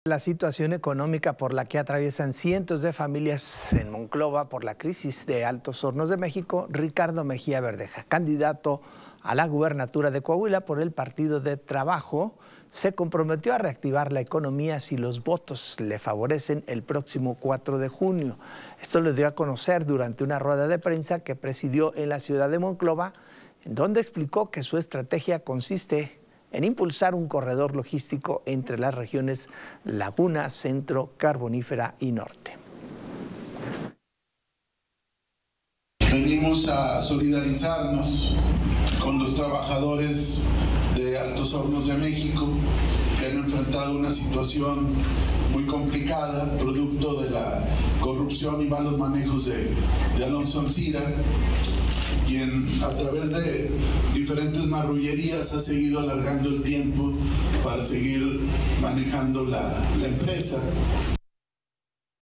La situación económica por la que atraviesan cientos de familias en Monclova por la crisis de Altos Hornos de México, Ricardo Mejía Verdeja, candidato a la gubernatura de Coahuila por el Partido de Trabajo, se comprometió a reactivar la economía si los votos le favorecen el próximo 4 de junio. Esto lo dio a conocer durante una rueda de prensa que presidió en la ciudad de Monclova, en donde explicó que su estrategia consiste en impulsar un corredor logístico entre las regiones Laguna, Centro, Carbonífera y Norte. Venimos a solidarizarnos con los trabajadores de Altos Hornos de México que han enfrentado una situación muy complicada, producto de la corrupción y malos manejos de Alonso Ancira, quien a través de diferentes marrullerías ha seguido alargando el tiempo para seguir manejando la empresa.